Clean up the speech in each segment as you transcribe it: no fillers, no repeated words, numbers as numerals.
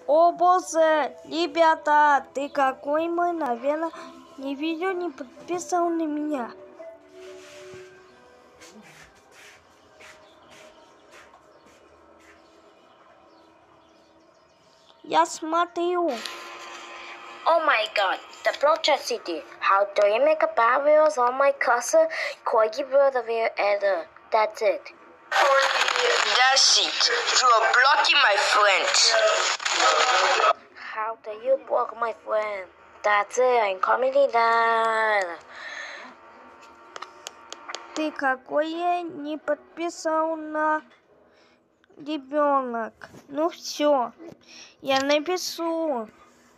О боже, ребята, ты какой мой, наверное, не видео не подписал на меня. Я смотрю. Oh my god, the Project City. How do you make a bad videos on my cousin? Corgi brother will either. That's it. That's it. You are blocking my friends. How do you block my friend? That's it, I'm comedy done. Ты какое не подписал на ребенок. Ну все, я напишу.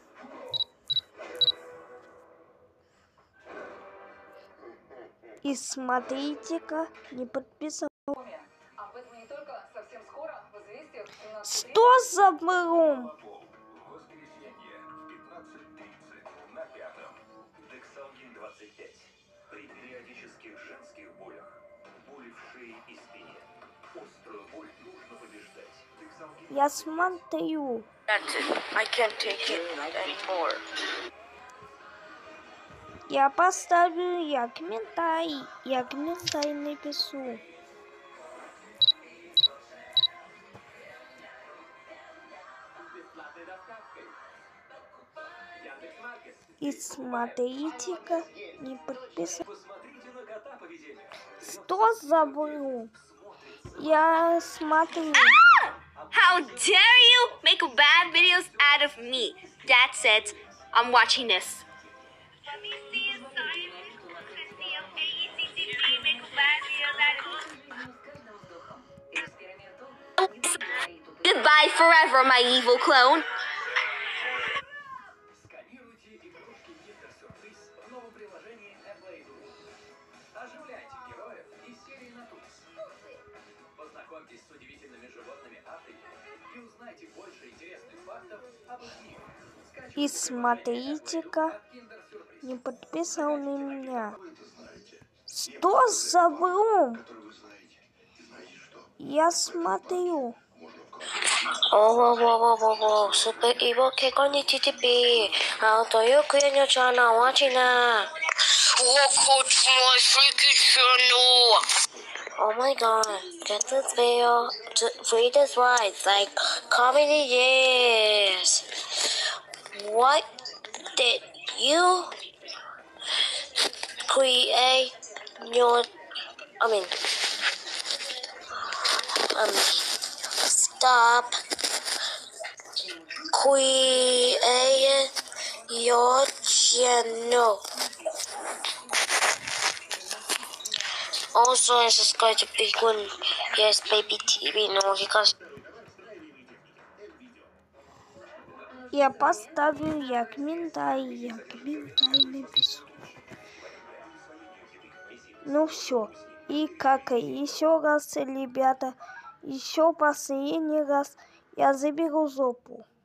И смотрите-ка, не подписал. Что за брум? Дексалгин 25. При периодических женских болях, боли в шее и спине. Острую боль нужно побеждать. Я смотрю. That's it. I can't take it anymore. Я поставлю, я комментарий напишу. И смотрите-ка, не подписал. Что забыл? Я смотрю. How dare you make bad videos out of me? That's it. I'm watching this. Goodbye forever, my evil clone. Сканируйте игрушки Kinder Surprise в новом приложении Apple Edu. Оживляйте героев из серии Натурс. Познакомьтесь с удивительными животными Африки и узнайте больше интересных фактов об их мире. И смотрите-ка, не подписал на меня. Что за брум? Я смотрю. Oh, super evil cake on your TTP. How do you create your channel watching that? Welcome to my freaking channel. Oh my god, get this video to read this right, like comedy yes. What did you create your stop creating your channel. Also, subscribe to Big One, yes, baby TV, no, because. Я поставлю, я комментарий напишу. Ну все. И как еще раз, ребята, еще последний раз я заберу жопу.